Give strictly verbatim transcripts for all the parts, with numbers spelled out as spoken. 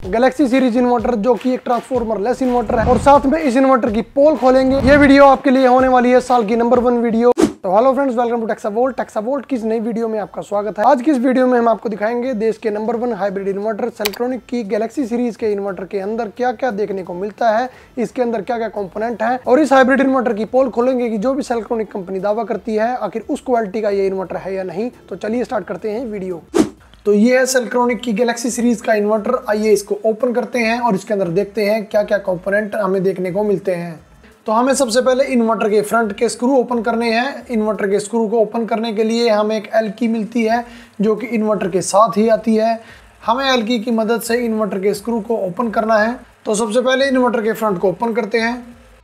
Galaxy series inverter जो कि एक ट्रांसफॉर्मर लेस इन्वर्टर है और साथ में इस इन्वर्टर की पोल खोलेंगे। ये वीडियो आपके लिए होने वाली है साल की नंबर वन वीडियो। तो hello friends, welcome to Texavolt. Texavolt की इस नई वीडियो में आपका स्वागत है। आज की इस वीडियो में हम आपको दिखाएंगे देश के number one hybrid inverter Seltronic की गैलेक्सी सीरीज के इन्वर्टर के अंदर क्या क्या देखने को मिलता है, इसके अंदर क्या क्या कंपोनेंट है और इस हाइब्रिड इन्वर्टर की पोल खोलेंगे कि जो भी सेल्ट्रॉनिक कंपनी दावा करती है आखिर उस क्वालिटी का ये इन्वर्टर है या नहीं। तो चलिए स्टार्ट करते हैं वीडियो। तो ये है सेल्ट्रॉनिक की गैलेक्सी सीरीज का इन्वर्टर। आइए इसको ओपन करते हैं और इसके अंदर देखते हैं क्या क्या कंपोनेंट हमें देखने को मिलते हैं। तो हमें सबसे पहले इन्वर्टर के फ्रंट के स्क्रू ओपन करने हैं। इन्वर्टर के स्क्रू को ओपन करने के लिए हमें एक एल की मिलती है जो कि इन्वर्टर के साथ ही आती है। हमें एल की की मदद से इन्वर्टर के स्क्रू को ओपन करना है। तो सबसे पहले इन्वर्टर के फ्रंट को ओपन करते हैं।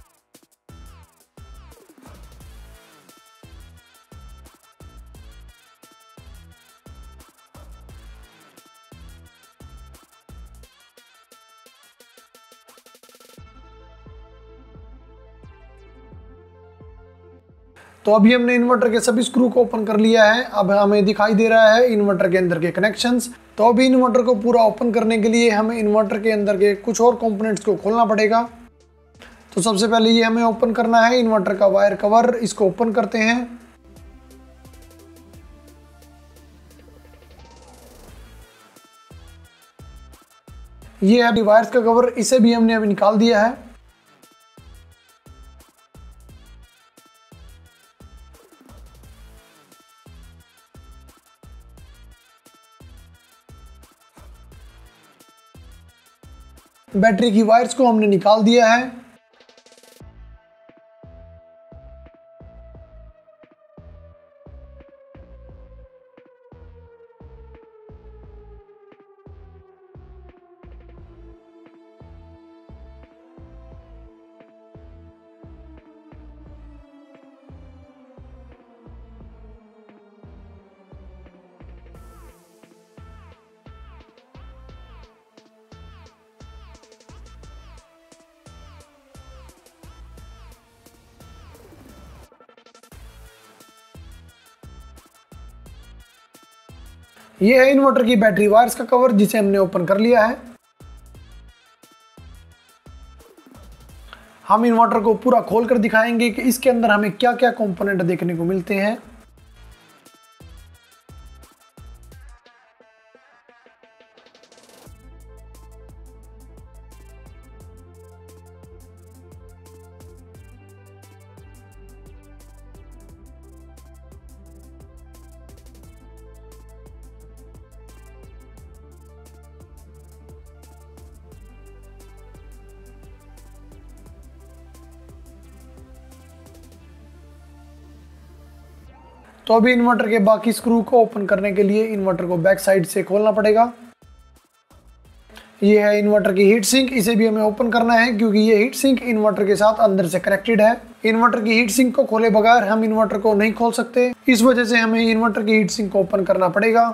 तो अभी हमने इन्वर्टर के सभी स्क्रू को ओपन कर लिया है। अब हमें दिखाई दे रहा है इन्वर्टर के अंदर के कनेक्शंस। तो अभी इन्वर्टर को पूरा ओपन करने के लिए हमें इन्वर्टर के अंदर के कुछ और कंपोनेंट्स को खोलना पड़ेगा। तो सबसे पहले ये हमें ओपन करना है इन्वर्टर का वायर कवर। इसको ओपन करते हैं। ये अभी वायर्स का कवर, इसे भी हमने अभी निकाल दिया है। बैटरी की वायर्स को हमने निकाल दिया है। ये है इन्वर्टर की बैटरी वायर्स का कवर जिसे हमने ओपन कर लिया है। हम इन्वर्टर को पूरा खोलकर दिखाएंगे कि इसके अंदर हमें क्या क्या कंपोनेंट देखने को मिलते हैं। तो अभी इन्वर्टर के बाकी स्क्रू को ओपन करने के लिए इन्वर्टर को बैक साइड से खोलना पड़ेगा। ये है इन्वर्टर की हीट सिंक, इसे भी हमें ओपन करना है क्योंकि ये हीट सिंक इन्वर्टर के साथ अंदर से कनेक्टेड है। इन्वर्टर की हीट सिंक को खोले बगैर हम इन्वर्टर को नहीं खोल सकते, इस वजह से हमें इन्वर्टर की हीट सिंक को ओपन करना पड़ेगा।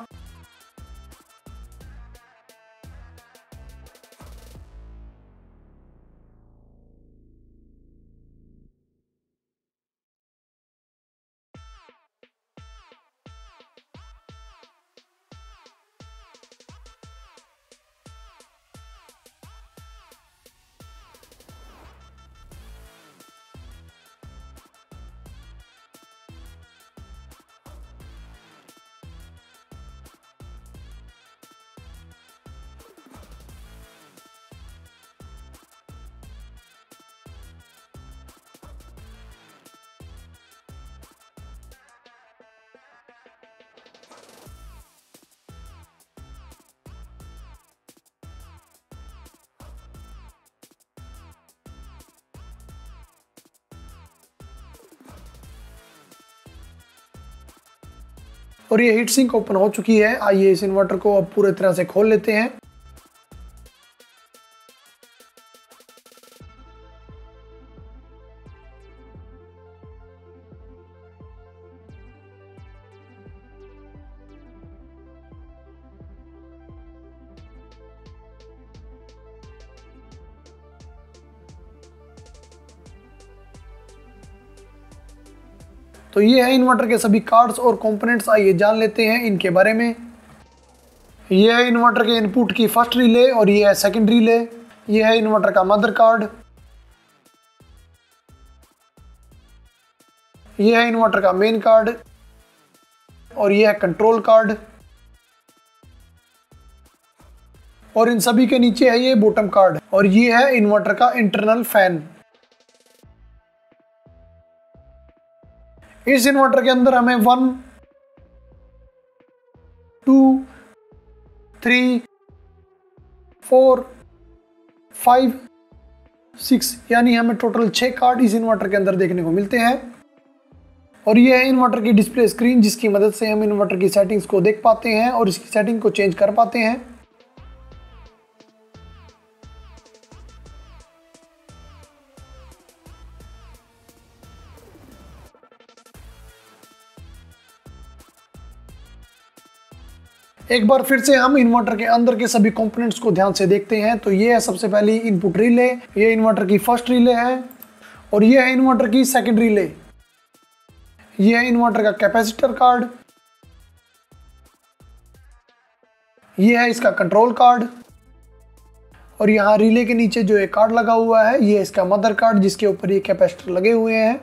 और ये हीट सिंक ओपन हो चुकी है। आइए इस इन्वर्टर को अब पूरे तरह से खोल लेते हैं। तो ये है इन्वर्टर के सभी कार्ड्स और कंपोनेंट्स। आइए जान लेते हैं इनके बारे में। ये है इन्वर्टर के इनपुट की फर्स्ट रिले और ये है सेकंड रिले। ये है इन्वर्टर का मदर कार्ड। ये है इन्वर्टर का मेन कार्ड और ये है कंट्रोल कार्ड। और इन सभी के नीचे है ये बॉटम कार्ड और ये है इन्वर्टर का इंटरनल फैन। इस इन्वर्टर के अंदर हमें one two three four five six यानी हमें टोटल छह कार्ड इस इन्वर्टर के अंदर देखने को मिलते हैं। और ये है इन्वर्टर की डिस्प्ले स्क्रीन जिसकी मदद से हम इन्वर्टर की सेटिंग्स को देख पाते हैं और इसकी सेटिंग को चेंज कर पाते हैं। एक बार फिर से हम इन्वर्टर के अंदर के सभी कंपोनेंट्स को ध्यान से देखते हैं। तो ये है सबसे पहली इनपुट रिले, ये इन्वर्टर की फर्स्ट रिले है और ये है इन्वर्टर की सेकंड रिले। ये है इन्वर्टर का कैपेसिटर कार्ड, ये है इसका कंट्रोल कार्ड और यहाँ रिले के नीचे जो एक कार्ड लगा हुआ है ये है इसका मदर कार्ड जिसके ऊपर ये कैपेसिटर लगे हुए हैं।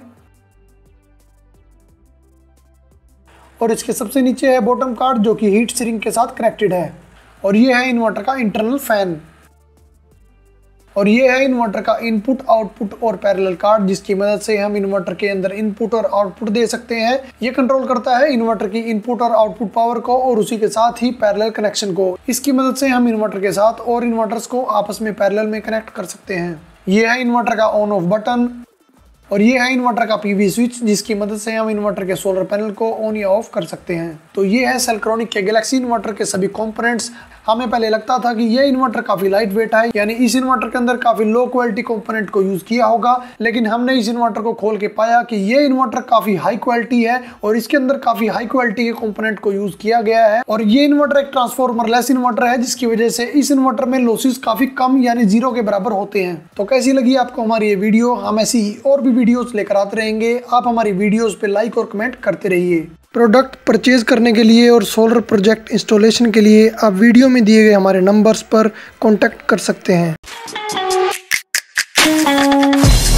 और इसके सबसे नीचे है बॉटम कार्ड जो कि हीट सिंक के साथ कनेक्टेड है। और ये है इन्वर्टर का इंटरनल फैन और ये है इन्वर्टर का इनपुट आउटपुट और पैरेलल कार्ड जिसकी मदद से हम इन्वर्टर के अंदर इनपुट और आउटपुट दे सकते हैं। ये कंट्रोल करता है इन्वर्टर की इनपुट और आउटपुट पावर को और उसी के साथ ही पैरेलल कनेक्शन को। इसकी मदद से हम इन्वर्टर के साथ और इन्वर्टर्स को आपस में पैरेलल में कनेक्ट कर सकते हैं। ये है इन्वर्टर का ऑन ऑफ बटन और ये है इन्वर्टर का पीवी स्विच जिसकी मदद से हम इन्वर्टर के सोलर पैनल को ऑन या ऑफ कर सकते हैं। तो ये है सेल्ट्रॉनिक के गैलेक्सी इन्वर्टर के सभी कंपोनेंट्स। हमें पहले लगता था कि ये इन्वर्टर काफी लाइट वेट है, यानी इस इन्वर्टर के अंदर काफी लो क्वालिटी कंपोनेंट को यूज किया होगा, लेकिन हमने इस इन्वर्टर को खोल के पाया कि ये इन्वर्टर काफी हाई क्वालिटी है और इसके अंदर काफी हाई क्वालिटी के कंपोनेंट को यूज किया गया है। और ये इन्वर्टर एक ट्रांसफॉर्मर लेस इन्वर्टर है जिसकी वजह से इस इन्वर्टर में लॉसेस काफी कम यानी जीरो के बराबर होते हैं। तो कैसी लगी आपको हमारी ये वीडियो? हम ऐसी ही और भी वीडियोस लेकर आते रहेंगे। आप हमारी वीडियोस पे लाइक और कमेंट करते रहिए। प्रोडक्ट परचेज करने के लिए और सोलर प्रोजेक्ट इंस्टॉलेशन के लिए आप वीडियो में दिए गए हमारे नंबर्स पर कॉन्टैक्ट कर सकते हैं।